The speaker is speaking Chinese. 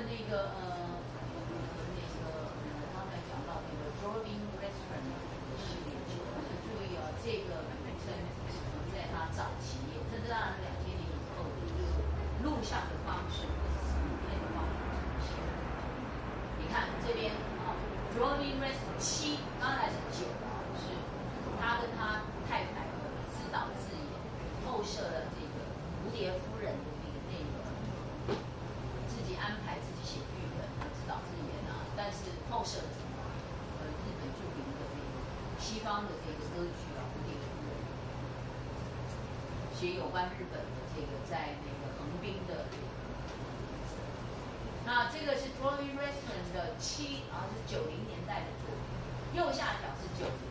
那个刚才讲到那个 Drawing Restaurant 的系列酒，注意哦，这个名称在它早期，这当然2000年以后的这个录像的方式或者是影片的方式呈现。你看这边啊 ，Drawing Restaurant 7，刚才是9啊，是他跟他太太自导自演，后设了这个蝴蝶夫人的这个内容，自己安排自己写剧本，自导自演啊，但是后设了什么？日本著名的这个西方的这个歌剧啊，蝴蝶夫人，写有关日本的这个在那个横滨的这个。那这个是 Drawing Restaurant 的7，然后是90年代的作品，右下角是90。